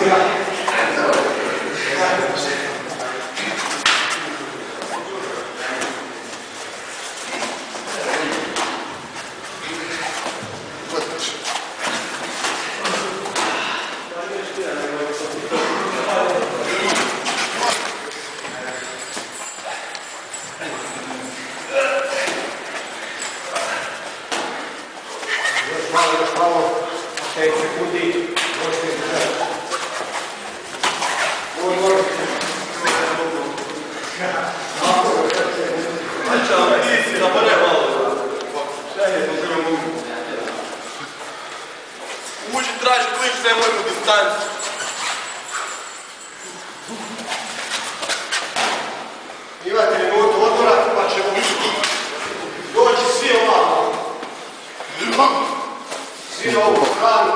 Malo, 5 sekundi, možete izdržati. Ovo možete. Znači, ti si napade malo. Uđi, traži klič, nemoj mu distancu. Imate minutu odmora, pa ćemo doći svi ovako. Svi na ovu stranu.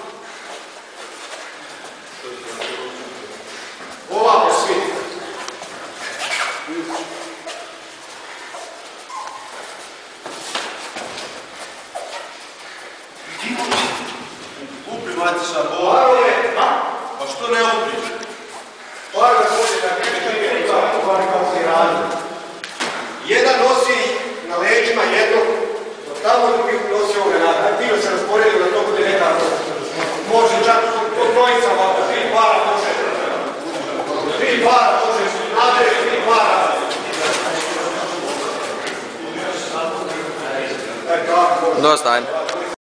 Ovako svi. Upri, Matiša, ovo. Pa što ne upriš? Parove bolje da nešto nije kao si radi. Jedan nosi na leđima jednog, dok tamo drugi nosi ovoga nagrada. Bilo se rasporedio da to bude nekako. Može čak po trojica ovako, 3 para može. 3 para može, nadere 3 para. Dosta, ajme.